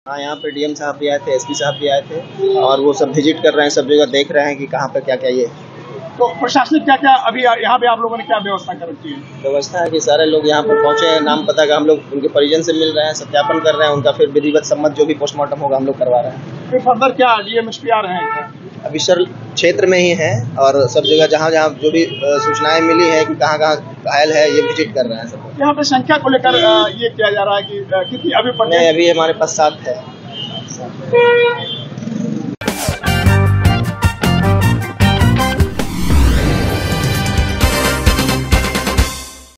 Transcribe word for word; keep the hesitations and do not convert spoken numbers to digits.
हाँ, यहाँ पे डीएम साहब भी आए थे, एसपी साहब भी आए थे और वो सब विजिट कर रहे हैं, सब जगह देख रहे हैं कि कहाँ पे क्या क्या ये। तो प्रशासनिक क्या क्या अभी यहाँ पे आप लोगों ने क्या व्यवस्था कर रखी है? व्यवस्था है कि सारे लोग यहाँ पर पहुँचे हैं, नाम पता का हम लोग उनके परिजन से मिल रहे हैं, सत्यापन कर रहे हैं, उनका फिर विधिवत सम्मत जो भी पोस्टमार्टम होगा हम लोग करवा रहे हैं। फिर फर्दर क्या डीएम एसपी आ रहे हैं? अभी सर क्षेत्र में ही है और सब जगह जहाँ जहाँ जो भी सूचनाएं मिली है कि कहाँ कहाँ घायल है ये विजिट कर रहे हैं सब। यहाँ पे संख्या को लेकर ये किया जा रहा है कि कितनी अभी नहीं, अभी हमारे पास सात है।